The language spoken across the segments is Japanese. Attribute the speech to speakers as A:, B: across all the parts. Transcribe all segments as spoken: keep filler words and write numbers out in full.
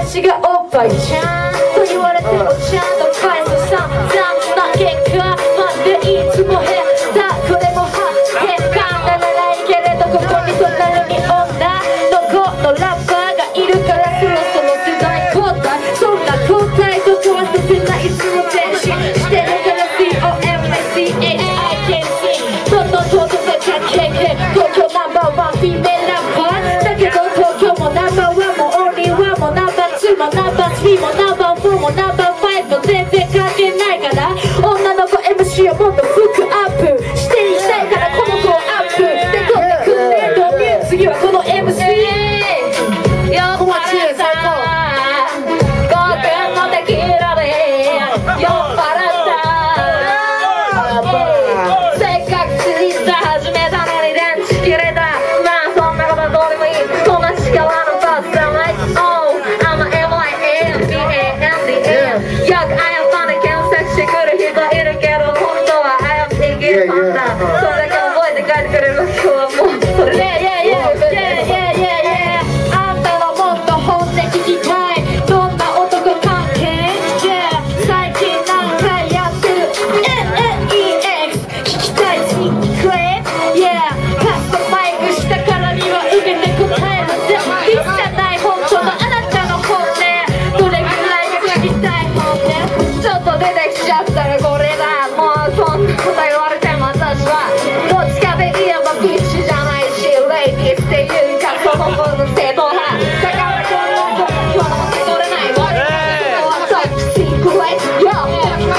A: 私がおっぱいちゃんと言われてもちゃんと返すさんざんな結果までいつもへたこれもは結果ならないけれどここに隣に女の子のラッパーがいるからそろそろ世代交代そんな交代と壊させないいつも前進してるから シーオーエム で シーエイチアイ can see どんどんどんどんでかけけ東京ナンバーワンフィメラッパーだけど東京もナンバーワンもオンリーワンもナンバーツーもナンバースリーもナンバーフォーもナンバーファイブも全然関係ないから女の子 エムシー をもっとフックアップしていきたいからこの子をアップで取ってくんねドミュー次はこの エムシー 酔っ払ったごくんのテキーラで酔っ払ったせっかくツイッター始めたのに電池切れたまあそんなことどうでもいいそんな力のバスじゃない Oh I'm a エムアイエーエムディーエーエムディーエー よくあやさんで検索してくる人いるけど本当はあやっていけるんだそれだけ覚えて帰ってくれる今日はもうそれで Yeah yeah yeah yeah yeah yeah あんたのもっと本音聞きたいどんな男関係 Yeah 最近何回やってる エヌエヌイーエックス 聞きたいシークレット Yeah カスタマイズしたからには受けて答えるぜディスじゃない本当のあなたの本音どれぐらいが聞きたい本音ちょっと出てきちゃったらこれだもうそんなこと言われても私はどっちかで言えばビッチじゃないしレイディースっていうかその分の正統派だからこの子今日の取れないわ私シークレット Yo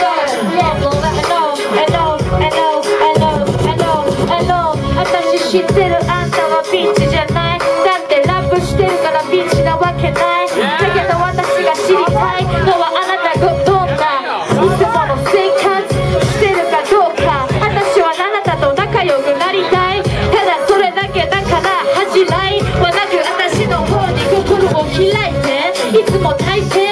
A: I know I know I know I know I know 私知ってるあんたはビッチじゃないだってラップしてるからビッチなわけないだけど私が知りたいのはあなたがどんないつもの生活してるかどうか私はあなたと仲良くなりたいただそれだけだから恥じらいはなく私の方に心を開いていつも大抵